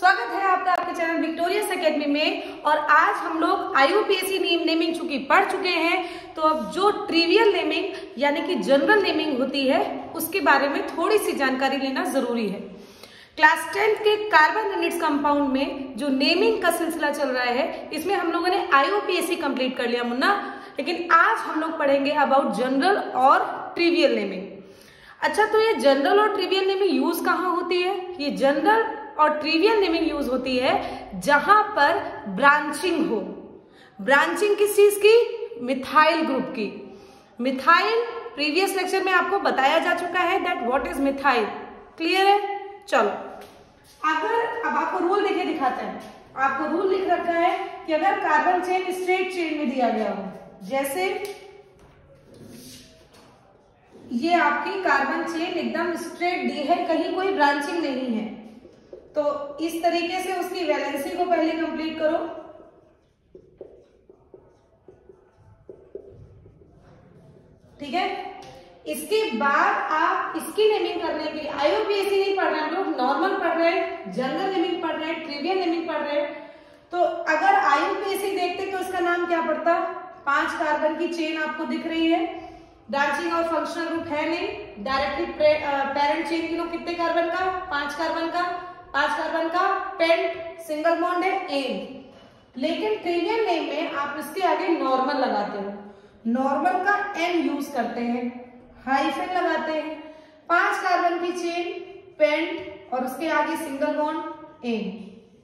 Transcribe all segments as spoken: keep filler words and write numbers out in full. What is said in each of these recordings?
स्वागत है आपका आपके चैनल विक्टोरियस एकेडमी में। और आज हम लोग I U P A C naming चूंकि पढ़ चुके हैं, तो अब जो ट्रिवियल नेमिंग यानी कि जनरल नेमिंग होती है उसके बारे में थोड़ी सी जानकारी लेना जरूरी है। क्लास टेंथ के कार्बन यूनिट्स कंपाउंड में जो नेमिंग का सिलसिला चल रहा है, इसमें हम लोगों ने I U P A C complete कर लिया मुन्ना, लेकिन आज हम लोग पढ़ेंगे अबाउट जनरल और ट्रिवियल नेमिंग। अच्छा, तो ये जनरल और ट्रिवियल नेमिंग यूज कहाँ होती है? ये जनरल और ट्रिवियल नेमिंग यूज होती है जहां पर ब्रांचिंग हो। ब्रांचिंग किस चीज की? मिथाइल ग्रुप की। मिथाइल प्रीवियस लेक्चर में आपको बताया जा चुका है that what is methyl. Clear है? चलो, अगर अब आपको रूल लिखे दिखाते हैं। आपको रूल लिख रखा है कि अगर कार्बन चेन स्ट्रेट चेन में दिया गया हो, जैसे ये आपकी कार्बन चेन एकदम स्ट्रेट दी है, कहीं कोई ब्रांचिंग नहीं है, तो इस तरीके से उसकी वैलेंसी को पहले कंप्लीट करो। ठीक है, इसके बाद आप इसकी नेमिंग करने के लिए आई यू पी ए सी नहीं पढ़ रहे हैं, हम लोग नॉर्मल पढ़ रहे हैं, जनरल नेमिंग पढ़ रहे हैं, ट्रिवियल नेमिंग पढ़ रहे हैं। तो अगर आई यू पी ए सी देखते तो इसका नाम क्या पड़ता? पांच कार्बन की चेन आपको दिख रही है, ब्रांचिंग और फंक्शनल ग्रुप है नहीं, डायरेक्टली पेरेंट चेन की लो कितने कार्बन का? पांच कार्बन का, पांच कार्बन का पेंट सिंगल बॉन्ड है एन। लेकिन ट्रिवियल नेम में आप इसके आगे नॉर्मल लगाते हो, नॉर्मल का एन यूज करते हैं, हाइफन लगाते हैं, पांच कार्बन की चेन पेंट और उसके आगे सिंगल बॉन्ड एन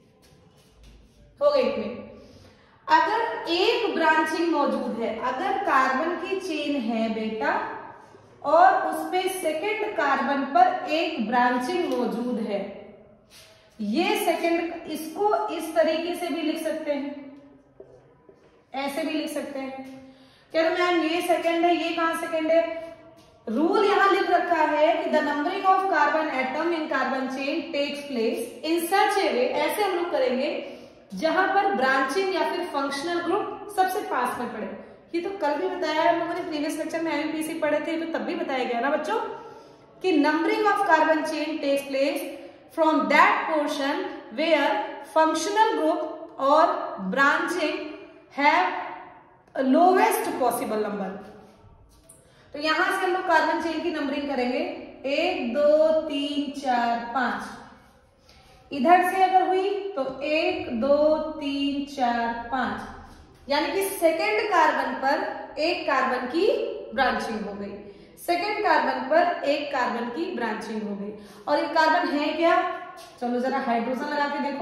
हो गई। इसमें अगर एक ब्रांचिंग मौजूद है, अगर कार्बन की चेन है बेटा और उसपे सेकेंड कार्बन पर एक ब्रांचिंग मौजूद है, ये सेकंड, इसको इस तरीके से भी लिख सकते हैं, ऐसे भी लिख सकते हैं। क्या मैम ये सेकंड है, ये कहां सेकंड है? रूल यहां लिख रखा है कि the numbering of carbon atom in carbon chain takes place in such a way, ऐसे हम लोग करेंगे जहां पर ब्रांचिंग या फिर फंक्शनल ग्रुप सबसे पास में पड़े। ये तो कल भी बताया है हम लोगों ने, प्रीवियस लेक्चर में आई यू पी ए सी पढ़े थे, तो तब भी बताया गया ना बच्चों कि numbering of carbon chain takes place from that portion where functional group or branching have lowest possible number। तो यहां से हम लोग कार्बन चेन की नंबरिंग करेंगे, एक दो तीन चार पांच। इधर से अगर हुई तो एक दो तीन चार पांच, यानी कि सेकेंड कार्बन पर एक कार्बन की ब्रांचिंग हो गई, सेकेंड कार्बन पर एक कार्बन की ब्रांचिंग हो गई। और ये कार्बन है क्या? चलो जरा हाइड्रोजन लगा के देखो,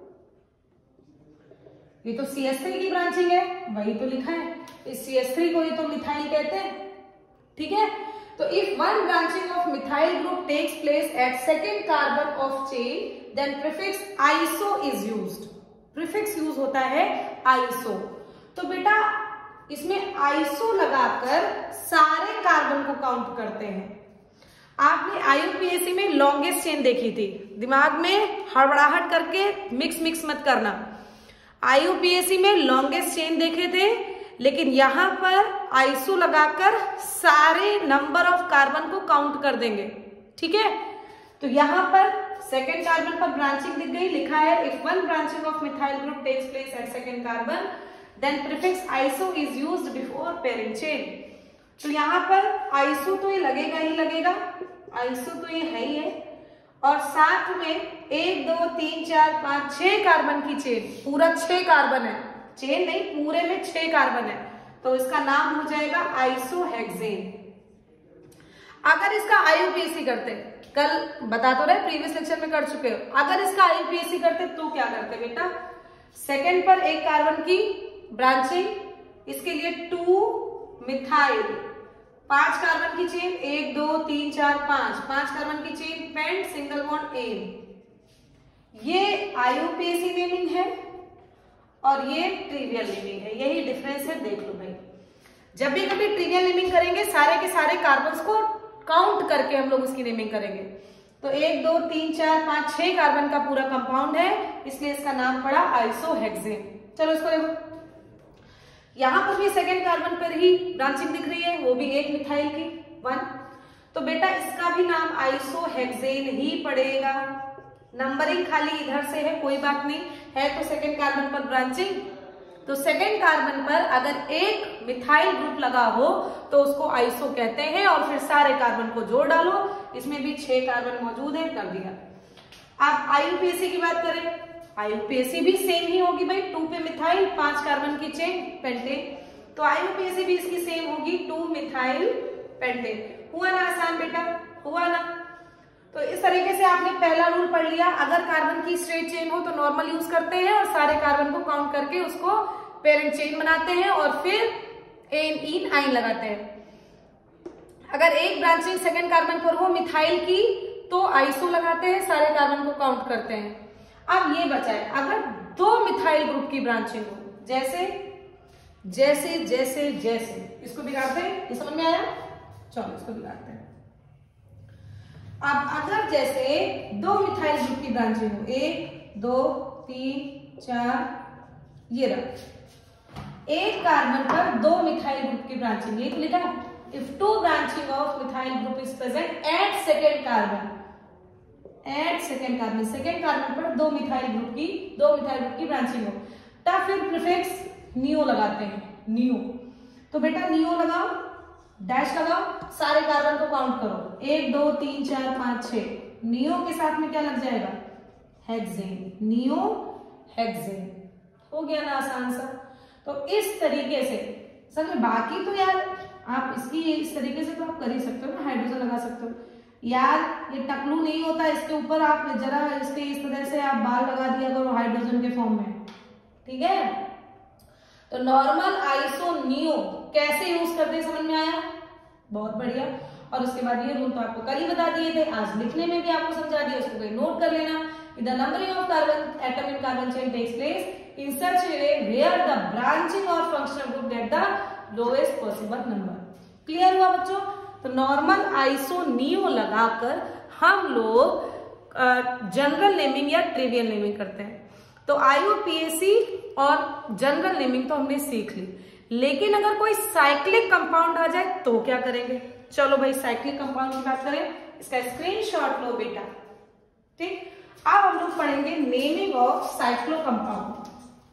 ये तो सी एच थ्री की ब्रांचिंग है, वही तो लिखा है, इस सी एच थ्री को ही तो मिथाइल कहते हैं। ठीक है, तो if one branching of methyl group takes place at second carbon of chain then prefix iso is used. Prefix use होता है आइसो। तो बेटा इसमें आइसो लगाकर सारे कार्बन को काउंट करते हैं। आपने आई यू पी ए सी में लॉन्गेस्ट चेन देखी थी, दिमाग में हड़बड़ाहट करके मिक्स मिक्स मत करना। आई यू पी ए सी में लॉन्गेस्ट चेन देखे थे, लेकिन यहां पर आइसो लगाकर सारे नंबर ऑफ कार्बन को काउंट कर देंगे। ठीक है, तो यहां पर सेकेंड कार्बन पर ब्रांचिंग दिख गई, लिखा है if one branching of methyl group takes place at second carbon then prefix iso is used before pairing chain। तो यहाँ पर आइसो तो ये लगेगा ही लगेगा, आइसो तो ये है ही है, और साथ में एक दो तीन चार पांच छह कार्बन की चेन, पूरा छह कार्बन है, चेन नहीं पूरे में छह कार्बन है, तो इसका नाम हो जाएगा आइसोहेक्सेन। अगर इसका आई यू पी ए सी करते, कल बता तो रहे प्रीवियस लेक्चर में कर चुके हो, अगर इसका आई यू पी ए सी करते तो क्या करते बेटा? सेकेंड पर एक कार्बन की ब्रांचिंग, इसके लिए टू मिथाइल, पांच कार्बन की चेन, एक दो तीन चार पांच, पांच कार्बन की chain pent single bond ane. ये I U P A C naming है और ये ट्रिवियल नेमिंग है, यही डिफरेंस है, देख लो भाई। जब भी कभी ट्रिवियल नेमिंग करेंगे सारे के सारे कार्बन्स को काउंट करके हम लोग उसकी नेमिंग करेंगे। तो एक दो तीन चार पांच छह कार्बन का पूरा कंपाउंड है, इसलिए इसका नाम पड़ा आइसोहेक्सेन। चलो इसको देखो, यहां पर भी सेकेंड कार्बन पर ही ब्रांचिंग दिख रही है, वो भी एक मिथाइल की वन, तो बेटा इसका भी नाम आइसोहेक्सेन ही पड़ेगा। नंबरिंग खाली इधर से है, कोई बात नहीं है। तो सेकेंड कार्बन पर ब्रांचिंग, तो सेकेंड कार्बन पर अगर एक मिथाइल ग्रुप लगा हो तो उसको आइसो कहते हैं। और फिर सारे कार्बन को जोड़ डालो, इसमें भी छह कार्बन मौजूद है, कर दिया। अब आईयूपीएसी की बात करें, आईयूपीएसी भी सेम ही होगी भाई, टू पे मिथाइल, पांच कार्बन की चेन पेंटेन, तो आईयूपीएसी भी इसकी सेम होगी, टू मिथाइल पेंटेन। हुआ ना आसान बेटा, हुआ ना। तो इस तरीके से आपने पहला रूल पढ़ लिया। अगर कार्बन की स्ट्रेट चेन हो तो नॉर्मल यूज करते हैं और सारे कार्बन को काउंट करके उसको पेरेंट चेन बनाते हैं और फिर एन इन आइन लगाते हैं। अगर एक ब्रांचिंग सेकेंड कार्बन पर हो मिथाइल की तो आइसो लगाते हैं, सारे कार्बन को काउंट करते हैं। अब ये बचा है, अगर दो मिथाइल ग्रुप की ब्रांचिंग हो, जैसे जैसे जैसे जैसे इसको बिगाड़ते हैं, ये समझ में आया? चलो इसको बिगाड़ते हैं। अब अगर जैसे दो मिथाइल ग्रुप की ब्रांचिंग हो, एक दो तीन चार, ये रहा, एक कार्बन पर दो मिथाइल ग्रुप की ब्रांचिंग, ये तो लिखा है, if two branching of methyl group is present at second carbon, at second carbon, second carbon पर दो मिथाइल ग्रुप की दो मिथाइल ग्रुप की ब्रांचिंग हो, तब फिर प्रीफिक्स नियो लगाते हैं, नियो। तो बेटा नियो लगाओ, डैश लगाओ, सारे कार्बन को काउंट करो, एक दो तीन चार पांच छह, नियो के साथ में क्या लग जाएगा? Hexane, neo hexane. हो गया ना आसान सा। तो इस तरीके से समझ, बाकी तो यार आप इसकी इस तरीके से तो आप कर ही सकते हो ना, हाइड्रोजन लगा सकते हो यार। ये टकलू नहीं होता, इसके ऊपर आप जरा इसके इस तरह से आप बाल लगा दिया करो हाइड्रोजन के फॉर्म में, ठीक है। तो नॉर्मल आइसो नियो कैसे यूज करते हैं, समझ में आया? बहुत बढ़िया। और उसके बाद ये रूल तो आपको कल ही बता दिए थे, आज लिखने में भी आपको समझा दिया, उसको कहीं नोट कर लेना। The numbering of carbon atom in carbon chain takes place in such a way where the branching और functional group get the lowest possible number. Clear हुआ बच्चों? तो नॉर्मल आइसो नियो लगाकर हम लोग जनरल नेमिंग या ट्रिवियल नेमिंग करते हैं। तो आईयूपीएसी और जनरल नेमिंग तो हमने सीख ली, लेकिन अगर कोई साइक्लिक कंपाउंड आ जाए तो क्या करेंगे? चलो भाई साइक्लिक कंपाउंड की बात करें, इसका स्क्रीनशॉट लो बेटा, ठीक। अब हम लोग पढ़ेंगे नेमिंग ऑफ साइक्लो कंपाउंड।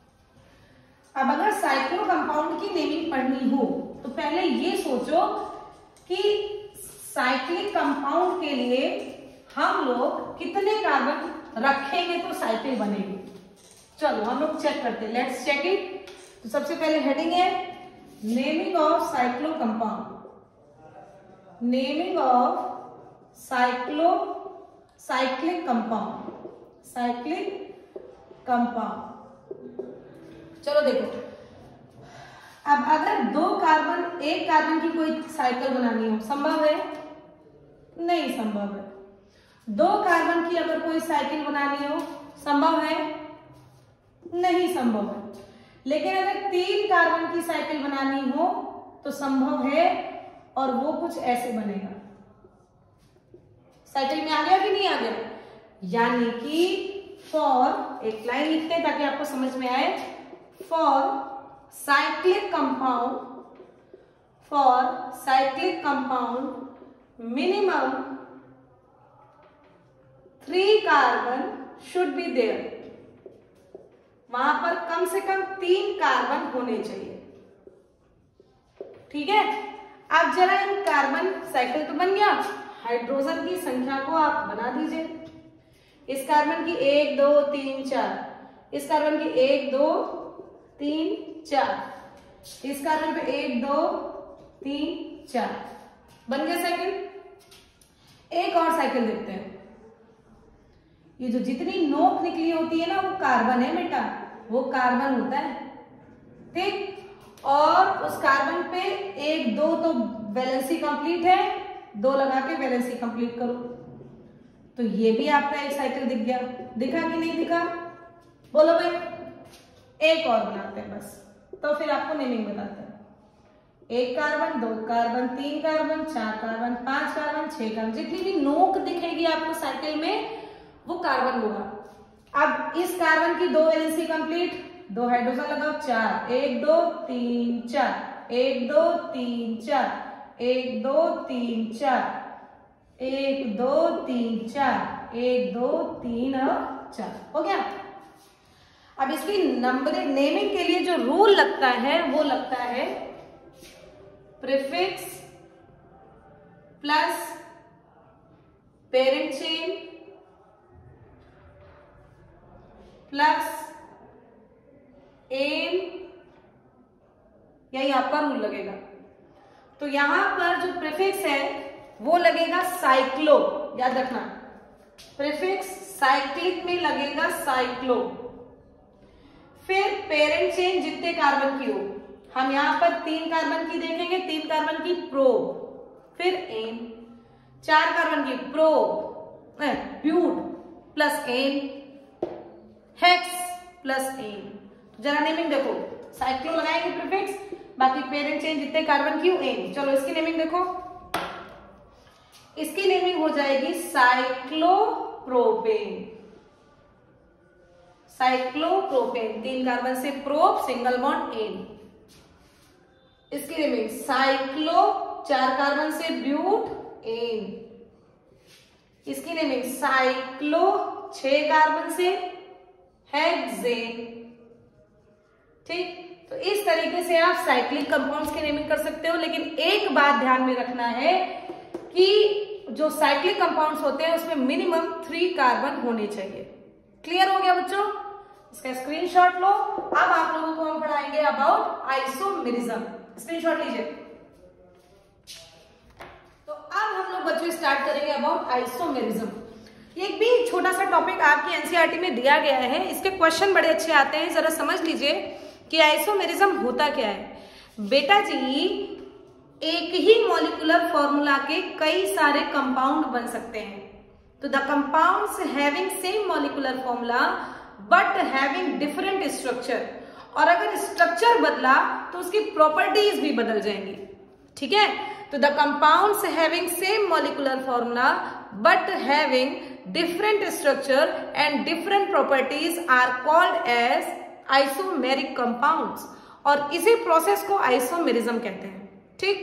अब अगर साइक्लो कंपाउंड की नेमिंग पढ़नी हो तो पहले ये सोचो कि साइक्लिक कंपाउंड के लिए हम लोग कितने कार्बन रखेंगे तो साइकिल बनेगी। चलो हम लोग चेक करते हैं, लेट्स चेक इट। तो सबसे पहले हेडिंग है naming of cyclo compound, naming of cyclo cyclic compound, cyclic compound. चलो देखो, अब अगर दो कार्बन एक कार्बन की कोई साइकिल बनानी हो, संभव है? नहीं संभव है। दो कार्बन की अगर कोई साइकिल बनानी हो, संभव है? नहीं संभव है। लेकिन अगर तीन कार्बन की साइकिल बनानी हो तो संभव है, और वो कुछ ऐसे बनेगा। साइकिल में आ गया कि नहीं आ गया? यानी कि फॉर, एक लाइन लिखते हैं ताकि आपको समझ में आए, for cyclic compound, for cyclic compound minimum three carbon should be there, वहां पर कम से कम तीन कार्बन होने चाहिए, ठीक है। अब जरा इन कार्बन साइकिल तो बन गया, हाइड्रोजन की संख्या को आप बना दीजिए। इस कार्बन की एक दो तीन चार, इस कार्बन की एक दो तीन चार, इस कार्बन पे एक दो तीन चार, बन गया साइकिल। एक और साइकिल देखते हैं। ये जो जितनी नोक निकली होती है ना वो कार्बन है बेटा, वो कार्बन होता है, ठीक। और उस कार्बन पे एक दो तो वैलेंसी कंप्लीट है, दो लगा के वैलेंसी कंप्लीट करो, तो ये भी आपका एक साइकिल दिख गया। दिखा कि नहीं दिखा? बोलो भाई। एक और बनाते हैं बस, तो फिर आपको नेमिंग बताते हैं। एक कार्बन, दो कार्बन, तीन कार्बन, चार कार्बन, पांच कार्बन, छह कार्बन, जितनी भी नोक दिखेगी आपको साइकिल में वो कार्बन होगा। अब इस कार्बन की दो वैलेंसी कंप्लीट, दो हाइड्रोजन लगाओ, चार, एक दो तीन चार, एक दो तीन चार, एक दो तीन चार, एक दो तीन चार, एक दो तीन और चार, हो गया। अब इसकी नंबरिंग नेमिंग के लिए जो रूल लगता है वो लगता है prefix plus parent chain plus M, यही आपका रूल लगेगा। तो यहां पर जो प्रीफिक्स है वो लगेगा साइक्लो, याद रखना, प्रीफिक्स साइक्लिक में लगेगा साइक्लो। फिर पेरेंट चेन जितने कार्बन की हो, हम यहां पर तीन कार्बन की देखेंगे, तीन कार्बन की प्रोब, फिर एन, चार कार्बन की prop but plus ane, hex plus ane. जरा नेमिंग देखो, साइक्लो लगाएंगे प्रीफिक्स, बाकी पेरेंट चेन जितने कार्बन की एन। चलो इसकी नेमिंग देखो, इसकी नेमिंग हो जाएगी साइक्लोप्रोपेन, साइक्लोप्रोपेन, तीन कार्बन से प्रोप, सिंगल बॉन्ड एन। इसकी नेमिंग साइक्लो, चार कार्बन से ब्यूट एन। इसकी नेमिंग साइक्लो, छह कार्बन से हेक्सेन। ठीक, तो इस तरीके से आप साइक्लिक कंपाउंड्स की नेमिंग कर सकते हो। लेकिन एक बात ध्यान में रखना है कि जो साइक्लिक कंपाउंड्स होते हैं उसमें मिनिमम थ्री कार्बन होने चाहिए। क्लियर हो गया बच्चों? इसका स्क्रीनशॉट लो। अब आप लोगों को हम पढ़ाएंगे अबाउट आइसोमेरिज्म। स्क्रीनशॉट लीजिए। तो अब हम लोग बच्चों स्टार्ट करेंगे अबाउट आइसोमेरिज्म। एक भी छोटा सा टॉपिक आपकी एनसीईआरटी में दिया गया है, इसके क्वेश्चन बड़े अच्छे आते हैं, जरा समझ लीजिए कि आइसोमेरिज्म होता क्या है। बेटा जी, एक ही मॉलिक्यूलर फॉर्मूला के कई सारे कंपाउंड बन सकते हैं। तो the compounds having same molecular formula but having different structure, और अगर स्ट्रक्चर बदला तो उसकी प्रॉपर्टीज भी बदल जाएंगी। ठीक है, तो the compounds having same molecular formula but having different structure and different properties are called as isomeric compounds, और इसी प्रोसेस को आइसोमेरिज्म कहते हैं। ठीक,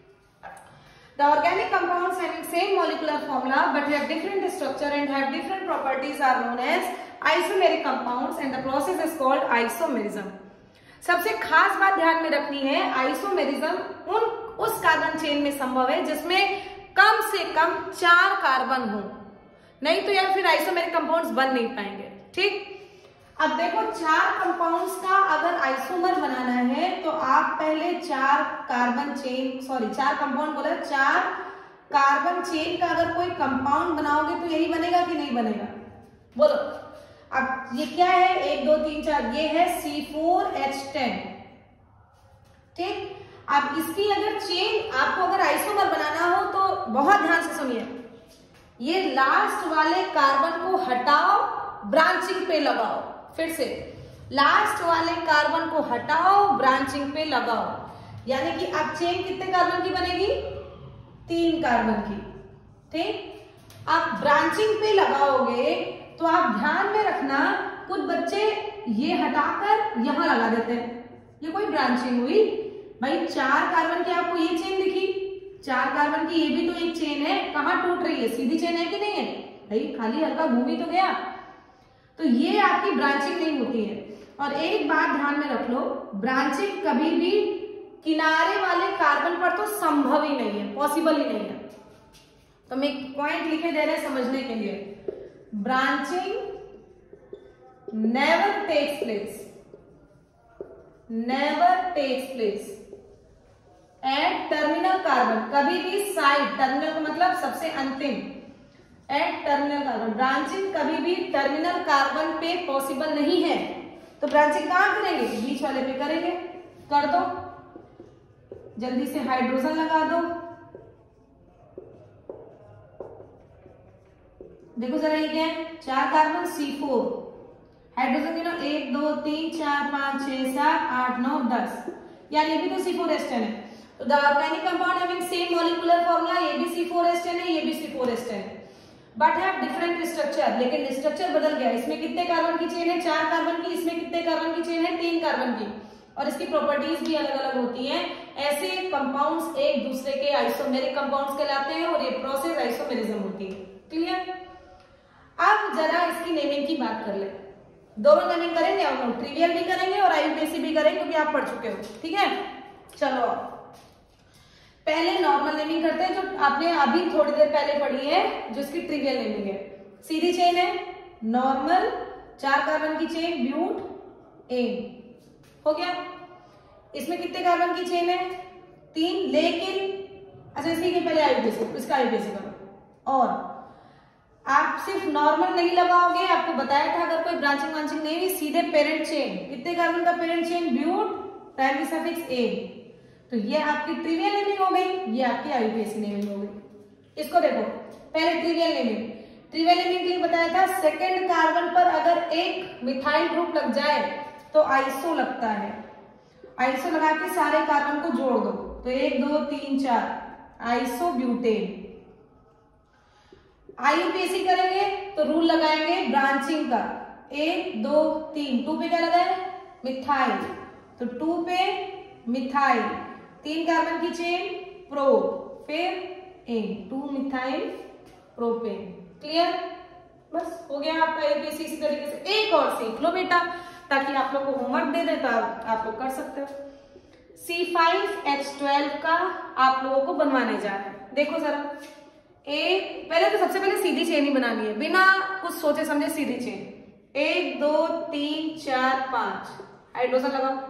the organic compounds having same molecular formula but have different structure and have different properties are known as isomeric compounds and the process is called isomerism. सबसे खास बात ध्यान में रखनी है, आइसोमेरिज्म उन उस कार्बन चेन में संभव है जिसमें कम से कम चार कार्बन हो, नहीं तो यार फिर आइसोमेरिक कंपाउंड्स बन नहीं पाएंगे। ठीक, अब देखो, चार कंपाउंड्स का अगर आइसोमर बनाना है तो आप पहले चार कार्बन चेन सॉरी चार कंपाउंड बोला चार कार्बन चेन का अगर कोई कंपाउंड बनाओगे तो यही बनेगा कि नहीं बनेगा? बोलो। अब ये क्या है, एक दो तीन चार, ये है सी फोर एच टेन। ठीक, अब इसकी अगर चेन आपको अगर आइसोमर बनाना हो तो बहुत ध्यान से सुनिए, ये लास्ट वाले कार्बन को हटाओ, ब्रांचिंग पे लगाओ। फिर से, लास्ट वाले कार्बन को हटाओ, ब्रांचिंग पे लगाओ, यानी कि अब चेन कितने कार्बन की बनेगी? तीन कार्बन की। ठीक, आप ब्रांचिंग पे लगाओगे तो आप ध्यान में रखना, कुछ बच्चे ये हटाकर यहां लगा देते हैं, ये कोई ब्रांचिंग हुई? भाई चार कार्बन की आपको ये चेन दिखी, चार कार्बन की ये भी तो एक चेन है, कहां टूट रही है? सीधी चेन है कि नहीं है? भाई खाली हल्का घूम ही तो गया, तो ये आपकी ब्रांचिंग नहीं होती है। और एक बात ध्यान में रख लो, ब्रांचिंग कभी भी किनारे वाले कार्बन पर तो संभव ही नहीं है, पॉसिबल ही नहीं है। तो मैं पॉइंट लिखे दे रहे हैं समझने के लिए, branching never takes place, never takes place at terminal carbon, कभी भी साइड, टर्मिनल का मतलब सबसे अंतिम, एट टर्मिनल कार्बन, ब्रांचिंग कभी भी टर्मिनल कार्बन पे पॉसिबल नहीं है। तो ब्रांचिंग कहां करेंगे? बीच वाले पे करेंगे। कर दो, जल्दी से हाइड्रोजन लगा दो। देखो जरा ये क्या है, चार कार्बन सी फोर, हाइड्रोजन गिनो, एक दो तीन चार पांच छह सात आठ नौ दस, यार ये भी तो सी फोर एस टेन है। तो the organic compound having same molecular formula, ये भी सी फोर एस टेन है, ये भी सी फोर एस टेन है, बट हैव डिफरेंट स्ट्रक्चर, लेकिन स्ट्रक्चर बदल गया। इसमें कितने कार्बन की चेन है? चार कार्बन की। इसमें कितने कार्बन की चेन है? तीन कार्बन की, और इसकी प्रॉपर्टीज भी अलग अलग होती हैं। ऐसे कंपाउंड्स एक दूसरे के आइसोमेरिक कंपाउंड्स कहलाते हैं और ये प्रोसेस आइसोमेरिज्म होती है। क्लियर? अब जरा इसकी नेमिंग की बात कर ले, दोनों नेमिंग करेंगे हम लोग, ट्रिवियल भी करेंगे और आईयूपीएसी भी करेंगे क्योंकि आप पढ़ चुके हो, ठीक है। चलो पहले नॉर्मल नेमिंग करते हैं जो आपने अभी थोड़ी देर पहले पढ़ी है, जो इसकी ट्रिवियल नेमिंग है। सीधी चेन है, नॉर्मल, चार कार्बन की चेन, ब्यूट एन, हो गया। इसमें कितने कार्बन की चेन है? तीन, लेकिन अच्छा इसी के पहले आईयूपीएसी, इसका आईयूपीएसी करो। और आप सिर्फ नॉर्मल नहीं लगाओगे, आपको बताया था अगर कोई ब्रांचिंग वांचिंग नहीं हुई सीधे पेरेंट चेन, कितने कार्बन का parent chain? But, primary suffix a, तो ये आपकी ट्रिवियल नेमिंग हो गई, ये आपकी आईयूपीएसी नेमिंग हो गई। इसको देखो, पहले ट्रिवियल नेमिंग, ट्रिवियल नेमिंग के लिए बताया था सेकेंड कार्बन पर अगर एक मिथाइल ग्रुप लग जाए तो आइसो लगता है, आइसो लगा के सारे कार्बन को जोड़ दो, तो एक दो तीन चार, आइसो ब्यूटेन। आईयूपीएसी करेंगे तो रूल लगाएंगे ब्रांचिंग का, एक दो तीन, टू पे क्या लगाए? मिथाइल, तो टू पे मिथाइल, तीन कार्बन की चेन, प्रो, फिर ane, two methyl propane. Clear? बस हो गया आपका आईयूपीएसी। इसी तरीके से एक और सीख लो बेटा, ताकि आप लोग को होमवर्क दे दे तो आप लोग कर सकते हो। सी फाइव एच ट्वेल्व का आप लोगों को बनवाने जा रहे हैं। देखो जरा, एक पहले तो सबसे पहले सीधी चेन ही बनानी है, बिना कुछ सोचे समझे सीधी चेन। एक दो तीन चार पांच, हाइड्रोजन लगाओ,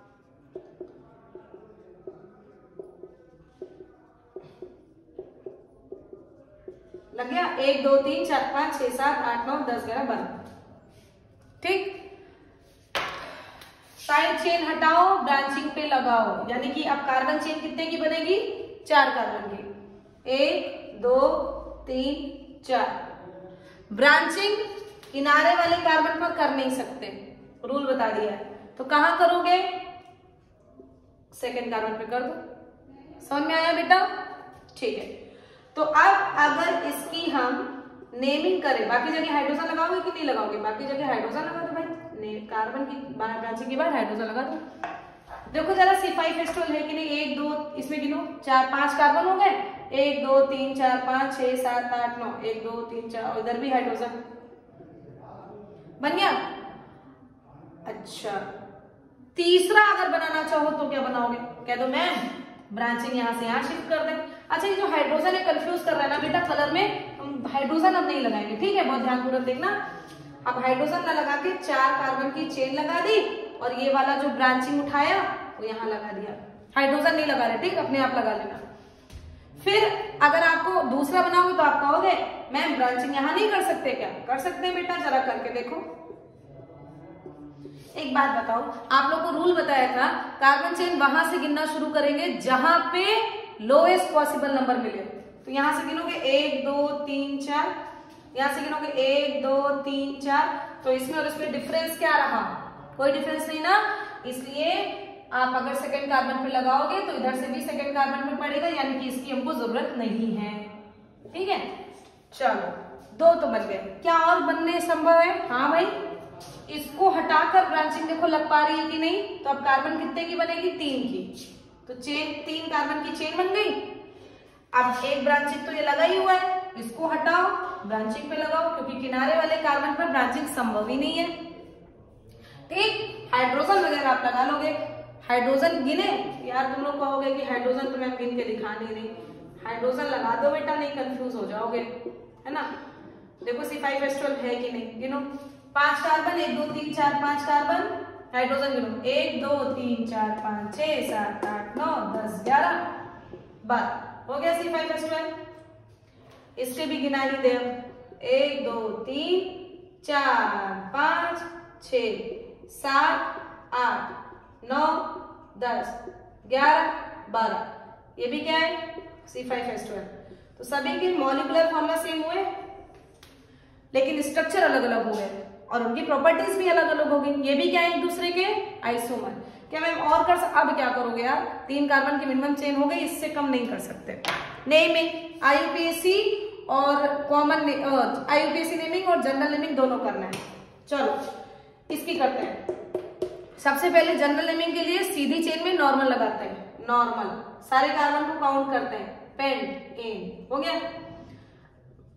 लग गया। एक दो तीन चार पांच छह सात आठ नौ दस ग्यारह बारह, ठीक। साइड चेन हटाओ, ब्रांचिंग पे लगाओ, यानी कि अब कार्बन चेन कितने की बनेगी? चार कार्बन की, एक दो तीन चार। ब्रांचिंग किनारे वाले कार्बन पर कर नहीं सकते, रूल बता दिया है, तो कहां करोगे? सेकेंड कार्बन पे कर दो। समझ में आया बेटा? ठीक है। तो अब अगर इसकी हम नेमिंग करें, बाकी जगह हाइड्रोजन लगाओगे कि नहीं लगाओगे? बाकी जगह हाइड्रोजन लगा दो भाई, कार्बन की ब्रांचिंग के बाद हाइड्रोजन लगा दो। देखो जरा सी फाइव एच ट्वेल्व है कि नहीं? एक दो, इसमें गिनो, चार पांच कार्बन हो गए, एक दो तीन चार पांच छह सात आठ नौ, एक दो तीन चार, और इधर भी हाइड्रोजन बन गया। अच्छा, तीसरा अगर बनाना चाहो तो क्या बनाओगे? कह दो मैम ब्रांचिंग यहां से यहां शिफ्ट कर दे। अच्छा, ये जो हाइड्रोजन है कंफ्यूज कर रहा है ना बेटा, कलर में हम हाइड्रोजन अब नहीं लगाएंगे, ठीक है? बहुत ध्यानपूर्वक देखना। अब हाइड्रोजन ना लगा के चार कार्बन की चेन लगा दी, और ये वाला जो ब्रांचिंग उठाया वो यहाँ लगा दिया, हाइड्रोजन नहीं लगा रहे, ठीक? अपने आप लगा लेना। फिर अगर आपको दूसरा बनाओगे तो आप कहोगे मैम ब्रांचिंग यहां नहीं कर सकते क्या? कर सकते हैं बेटा, जरा करके देखो। एक बात बताओ, आप लोग को रूल बताया था कार्बन चेन वहां से गिनना शुरू करेंगे जहां पे लोएस्ट पॉसिबल नंबर मिले, तो यहां से गिनोगे एक दो तीन चार, यहां से गिनोगे एक दो तीन चार, तो इसमें और इसमें डिफरेंस क्या रहा? कोई डिफरेंस नहीं ना, इसलिए आप अगर सेकेंड कार्बन पे लगाओगे तो इधर से भी सेकेंड कार्बन पे पड़ेगा, यानी कि इसकी हमको जरूरत नहीं है, ठीक है? चलो, दो तो बन गए, क्या और बनने संभव है? हाँ भाई, इसको हटाकर ब्रांचिंग देखो लग पा रही है कि नहीं? तो अब कार्बन कितने की बनेगी? तीन की, तो चेन, तीन कार्बन की चेन बन गई। अब एक ब्रांचिंग तो ये लगा ही हुआ है, इसको हटाओ, ब्रांचिंग पे लगाओ, क्योंकि किनारे वाले कार्बन पर ब्रांचिंग संभव ही नहीं है, ठीक? हाइड्रोजन वगैरह आप लगा लोगे। हाइड्रोजन गिने यार, तुम लोग कहोगे कि हाइड्रोजन तो मैं गिन के दिखा नहीं रही, हाइड्रोजन लगा दो बेटा, नहीं कंफ्यूज हो जाओगे, है ना? देखो सी फाइव एच ट्वेल्व है कि नहीं, गिनो। पांच कार्बन, एक दो तीन चार पांच कार्बन, हाइड्रोजन गिनो, एक दो तीन चार पांच छह सात आठ नौ दस ग्यारह बारह, हो गया सी फाइव एच ट्वेल्व। इससे भी गिना ही दे, एक दो तीन चार पांच छ सात आठ नौ दस ग्यारह बारह, ये भी क्या है? C five H twelve. तो सभी के मॉलिक्यूलर फॉर्मूला सेम हुए, लेकिन स्ट्रक्चर अलग अलग हो गए और उनकी प्रॉपर्टीज भी अलग अलग हो गई। ये भी क्या है? एक दूसरे के आइसोमर। क्या मैम और कर सक... अब क्या करोगे यार? तीन कार्बन की मिनिमम चेन हो गई, इससे कम नहीं कर सकते। नेमिंग आईयूपीएसी और कॉमन आईयूपीएसी नेमिंग और जनरल नेमिंग दोनों करना है। चलो इसकी करते हैं। सबसे पहले जनरल नेमिंग के लिए सीधी चेन में नॉर्मल लगाते हैं, नॉर्मल सारे कार्बन को काउंट करते हैं, पेंट एन हो गया।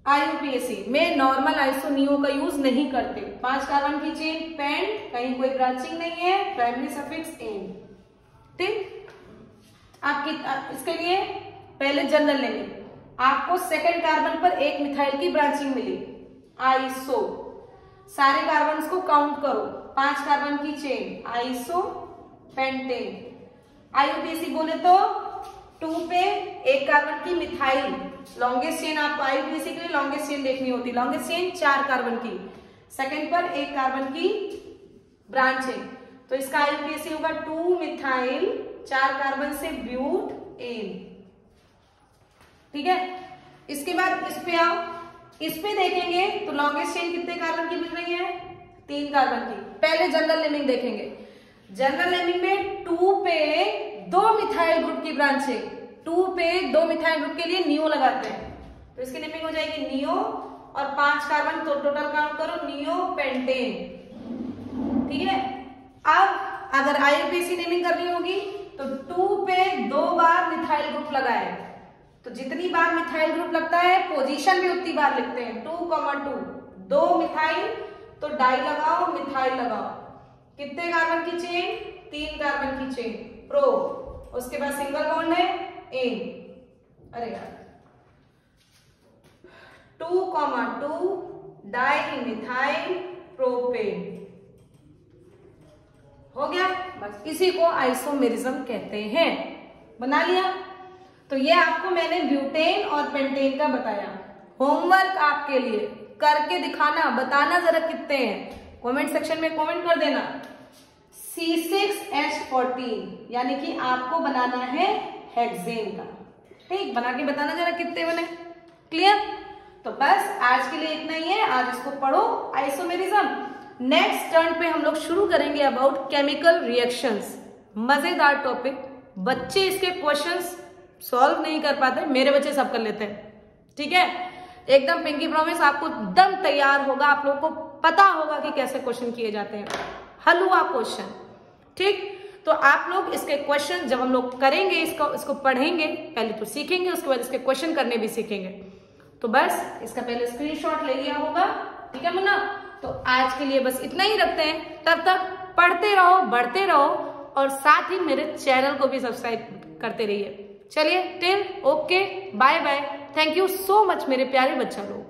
आईयूपीएसी में नॉर्मल आइसोनियो का यूज नहीं करते। पांच कार्बन की चेन पेंट, कहीं कोई ब्रांचिंग नहीं है, प्राइमरी सफिक्स एन। ठीक, आपकी इसके लिए पहले जनरल नेमिंग, आपको सेकंड कार्बन पर एक मिथाइल की ब्रांचिंग मिली, आइसो। सारे कार्बन को काउंट करो, पांच कार्बन की चेन, आइसो पेंटेन। आईयूपीएसी बोले तो टू पे एक कार्बन की मिथाइल, लॉन्गेस्ट चेन आपको आईयूपीएसी के लिए लॉन्गेस्ट चेन देखनी होती, लॉन्गेस्ट चेन चार कार्बन की, सेकंड पर एक कार्बन की ब्रांच है, तो इसका आईयूपीएसी होगा टू मिथाइल चार कार्बन से ब्यूट एन। ठीक है, इसके बाद इस पे आओ, इस पे देखेंगे तो लॉन्गेस्ट चेन कितने कार्बन की मिल रही है, तीन कार्बन की। पहले जनरल नेमिंग देखेंगे, जनरल नेमिंग में टू पे दो मिथाइल ग्रुप की ब्रांच है, टू पे दो मिथाइल ग्रुप के लिए नियो लगाते हैं, तो इसकी नेमिंग हो जाएगी नियो, और पांच कार्बन तो टोटल काउंट करो, नियो पेंटेन। ठीक है, अब अगर आईयूपीएसी नेमिंग करनी होगी तो टू पे दो बार मिथाइल ग्रुप लगाए, तो जितनी बार मिथाइल ग्रुप लगता है पोजीशन भी उतनी बार लिखते हैं, टू कॉमा टू, दो मिथाइल तो डाई लगाओ, मिथाइल लगाओ, कितने कार्बन की चेन, तीन कार्बन की चेन, प्रो, उसके बाद सिंगल बॉन्ड है एन, अरे यार, two comma two di methyl propane, हो गया बस। इसी को आइसोमेरिज्म कहते हैं, बना लिया। तो ये आपको मैंने ब्यूटेन और पेंटेन का बताया। होमवर्क आपके लिए करके दिखाना, बताना जरा कितने हैं, कमेंट सेक्शन में कमेंट कर देना। सी सिक्स एच फोर्टीन यानी कि आपको बनाना है हेक्सेन का, ठीक, बना के बताना जरा कितने बने। क्लियर? तो बस आज के लिए इतना ही है, आज इसको पढ़ो आइसोमेरिज्म। नेक्स्ट टर्न पे हम लोग शुरू करेंगे अबाउट केमिकल रिएक्शंस। मजेदार टॉपिक, बच्चे इसके क्वेश्चंस सॉल्व नहीं कर पाते, मेरे बच्चे सब कर लेते हैं। ठीक है, एकदम पिंकी प्रॉमिस, आपको एकदम तैयार होगा, आप लोगों को पता होगा कि कैसे क्वेश्चन किए जाते हैं, हलवा क्वेश्चन। ठीक, तो आप लोग इसके क्वेश्चन जब हम लोग करेंगे, इसको इसको पढ़ेंगे, पहले तो सीखेंगे, उसके बाद इसके क्वेश्चन करने भी सीखेंगे। तो बस इसका पहले स्क्रीनशॉट ले लिया होगा। ठीक है मुन्ना, तो आज के लिए बस इतना ही रखते हैं। तब तक पढ़ते रहो, बढ़ते रहो, और साथ ही मेरे चैनल को भी सब्सक्राइब करते रहिए। चलिए, till okay, bye bye, thank you so much मेरे प्यारे बच्चा लोग।